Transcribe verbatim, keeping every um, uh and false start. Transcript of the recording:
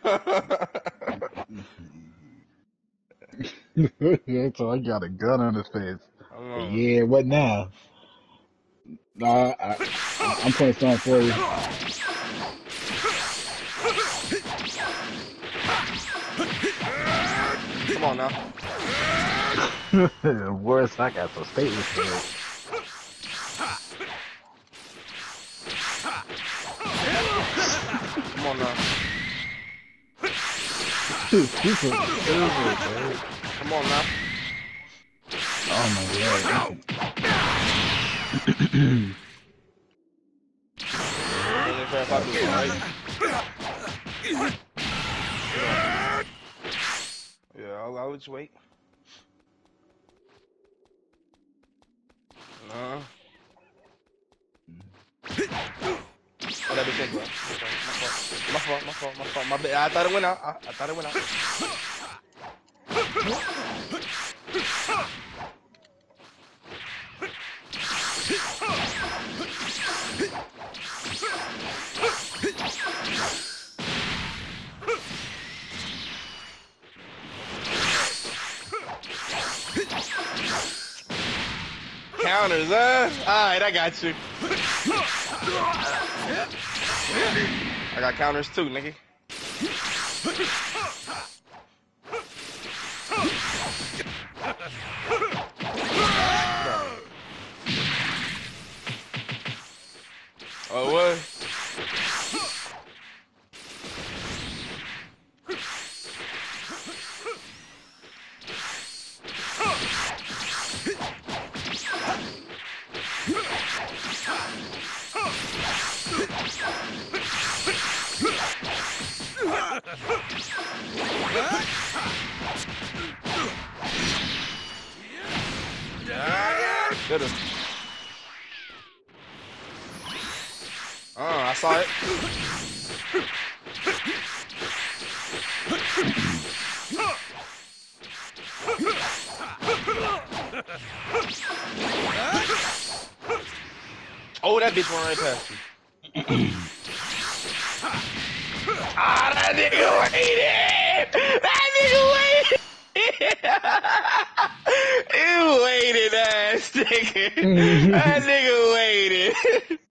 So I got a gun on his face. Hold on. Yeah, what now? Nah, I, I'm, I'm putting something for you. Come on now. Worse, I got some statements for you. Come on now. Super stupid, man. Come on now. Oh my god. Ain't fair if I do it, right? Yeah, I'll, I'll just wait. Nah. What that bitch is, bro? My fault, my fault, my fault, my bad. I thought it went out. I, I thought it went out. Counters, huh? Alright, I got you. I got counters too, nigga. Oh, what? Get him. Oh, I saw it. Oh, that bitch went right past you. Ah, that nigga waited! That nigga waited! You waited, ass nigga. That nigga waited.